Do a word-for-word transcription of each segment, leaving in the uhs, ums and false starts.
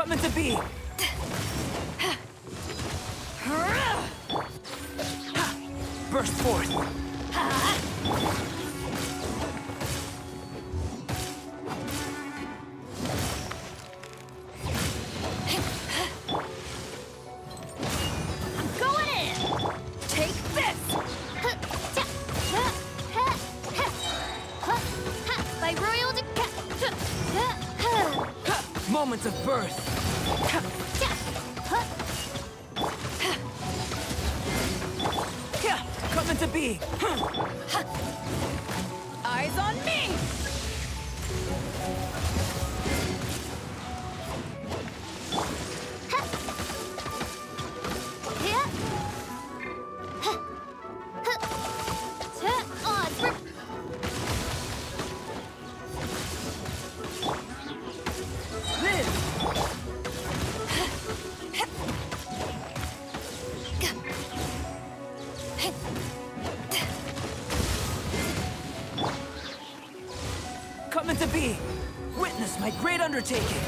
Coming to be! Burst forth! I'm going in! Take this! By royal decree! Moments of birth! Coming to be! Eyes on me! Coming to be! Witness my great undertaking!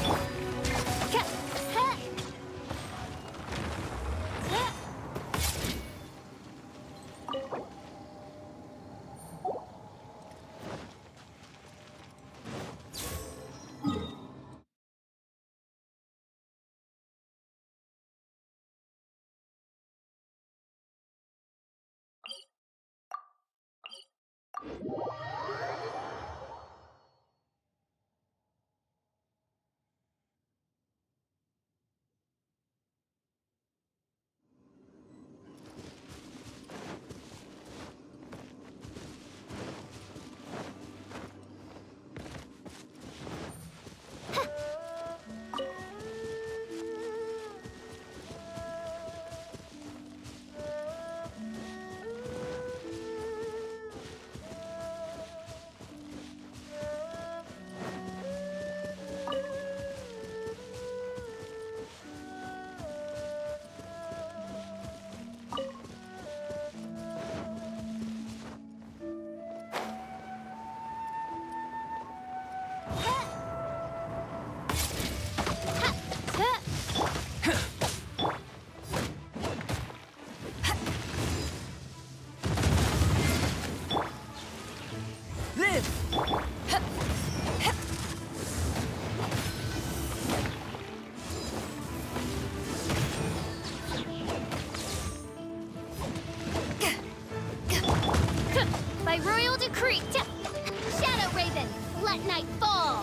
By royal decree! Shadow Raven, let night fall!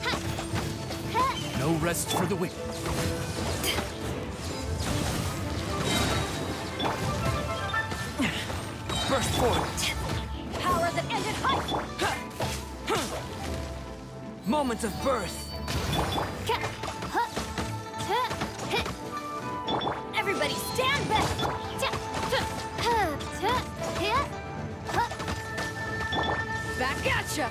No rest for the wicked. Burst forth! Power that ended height! Moments of birth! Everybody stand back! Back at ya!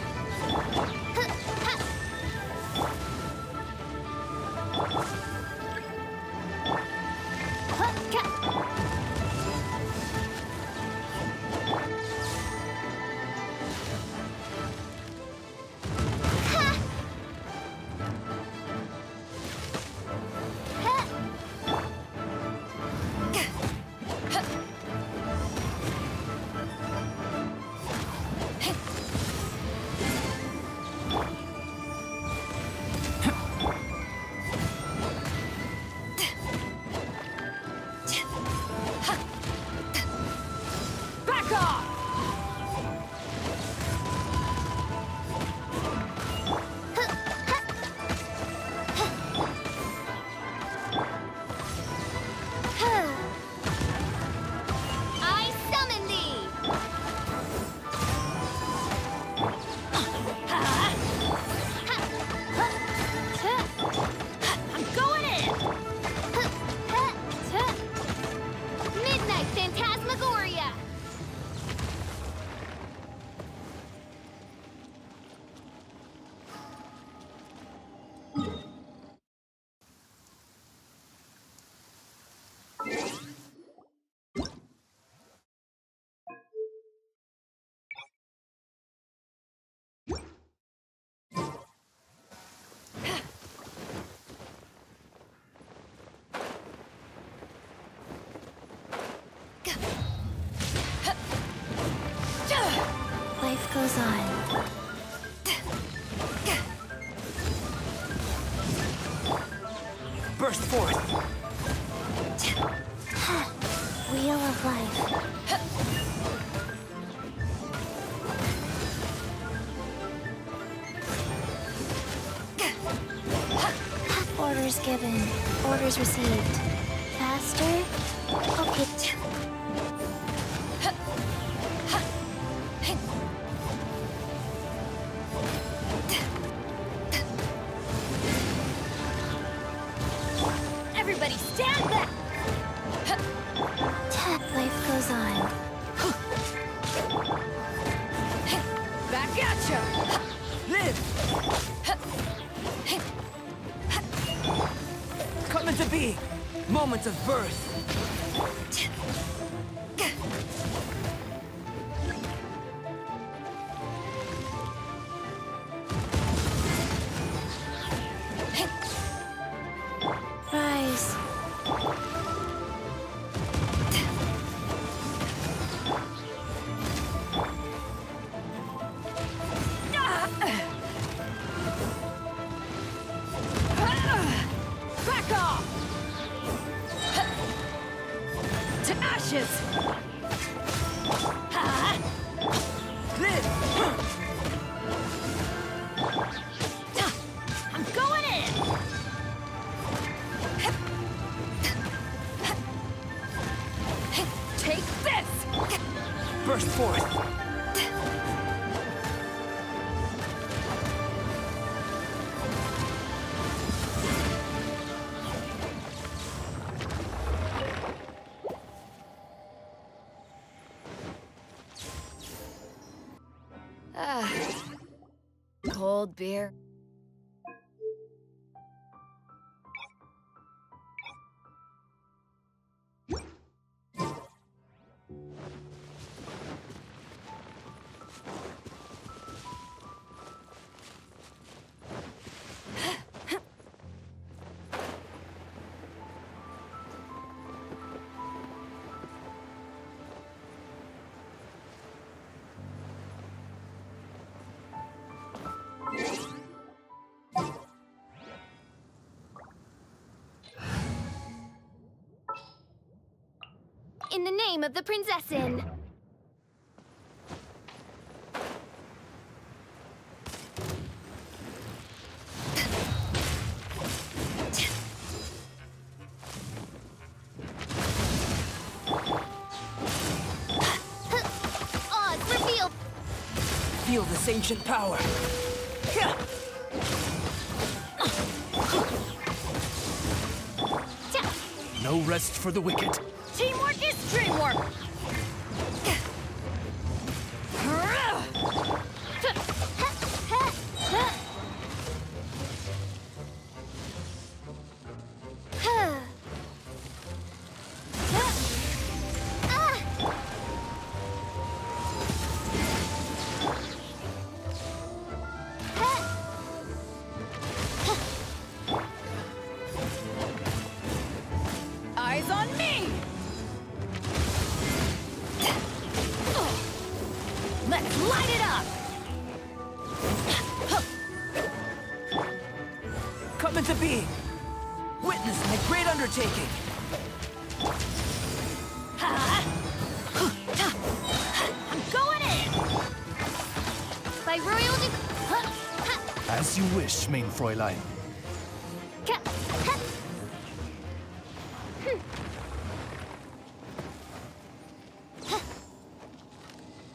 goes on. Burst forth. Wheel of life. Orders given. Orders received. Faster? Okay. Everybody stand back! Life goes on. Back at ya! Live! Coming to be! Moments of birth! Rise. Back off! To ashes! Live! I'm going in! Take this! Burst forth! Ah, cold beer. In the name of the Prinzessin. Oz, reveal! Feel this ancient power! No rest for the wicked. Teamwork is dreamwork! Eyes on me! Let's light it up! Coming to be! Witness my great undertaking! I'm going in! By royal dec- As you wish, main Fräulein.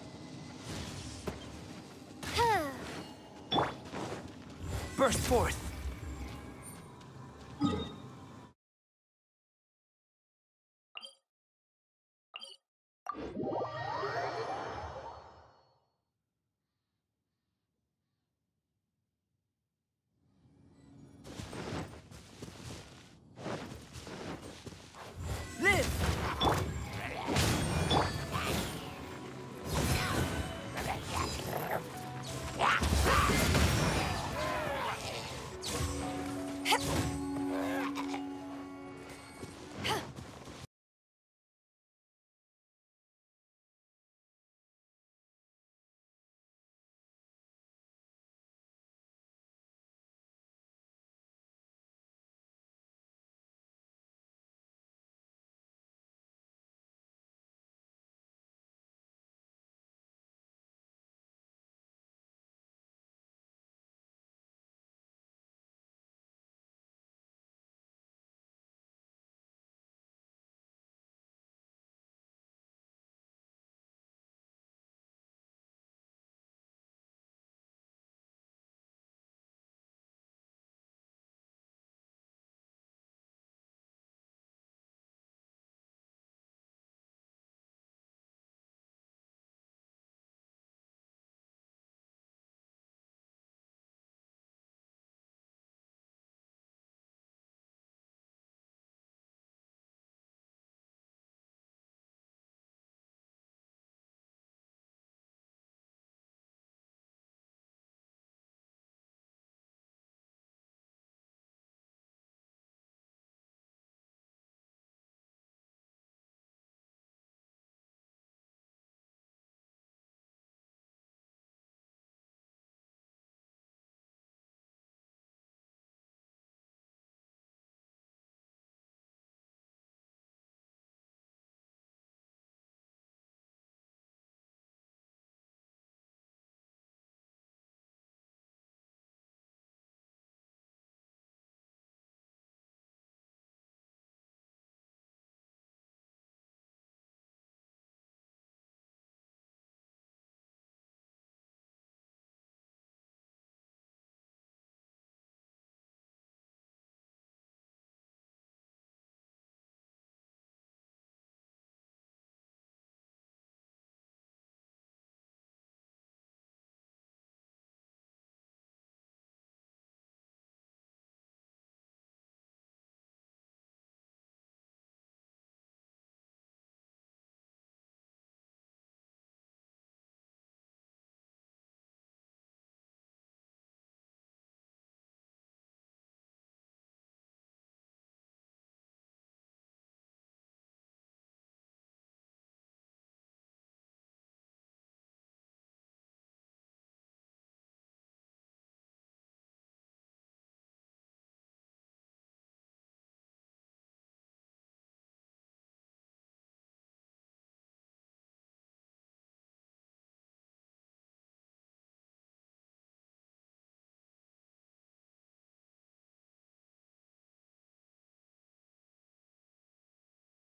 Burst forth!